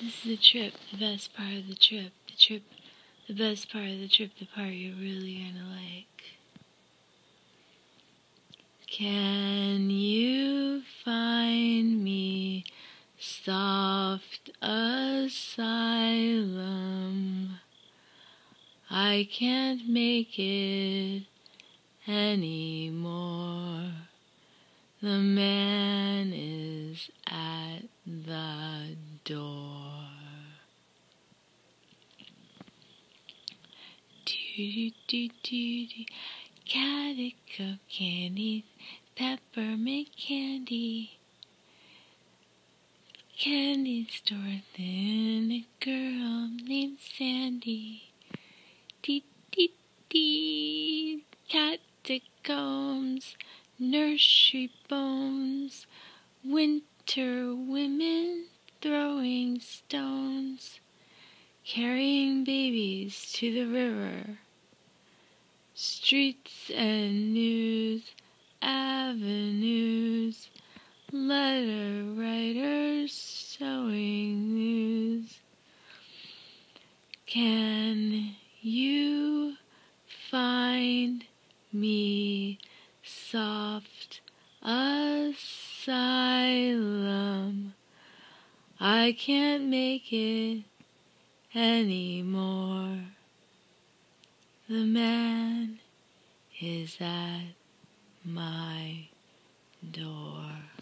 This is the trip, the best part of the trip. The best part of the trip, the part you're really gonna like. Can you find me soft asylum? I can't make it anymore. The man is at the door. Do-do-do-do-do. Calico candy, peppermint candy. Candy store then a girl named Sandy. Dee-dee-dee. Catacombs, nursery bones, winter women throwing stones, carrying babies to the river, streets and news, avenues, letter writers sewing news. Can you find me soft asylum? I can't make it anymore. The man is at my door.